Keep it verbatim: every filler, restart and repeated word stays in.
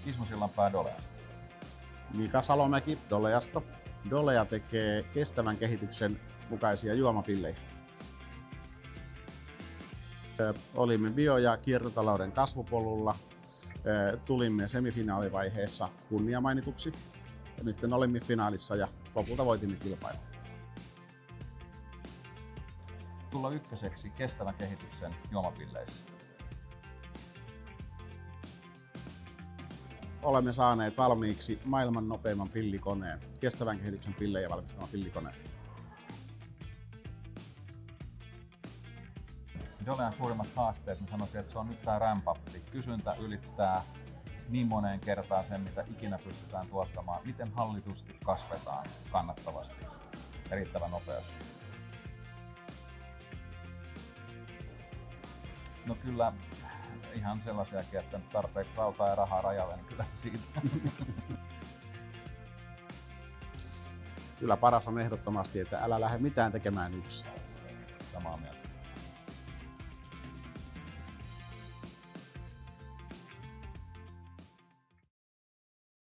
Ismo Sillanpää Doleasta. Mika Salomäki Doleasta. Dolea tekee kestävän kehityksen mukaisia juomapillejä. Olimme bio- ja kiertotalouden kasvupolulla. Tulimme semifinaalivaiheessa kunniamainituksi. Nyt olimme finaalissa ja lopulta voitimme kilpailun. Tulla ykköseksi kestävän kehityksen juomapilleissä. Olemme saaneet valmiiksi maailman nopeimman pillikoneen, kestävän kehityksen pillejä valmistavan pillikoneen. Dolean suurimmat haasteet, mä sanoisin, että se on nyt tämä ramp-up. Kysyntä ylittää niin moneen kertaan sen, mitä ikinä pystytään tuottamaan. Miten hallitusti kasvetaan kannattavasti ja riittävän nopeasti? No kyllä ihan sellaisiakin, että tarpeeksi rautaa ja rahaa rajalle, niin kyllä siitä. Kyllä paras on ehdottomasti, että älä lähde mitään tekemään yksin. Samaa mieltä.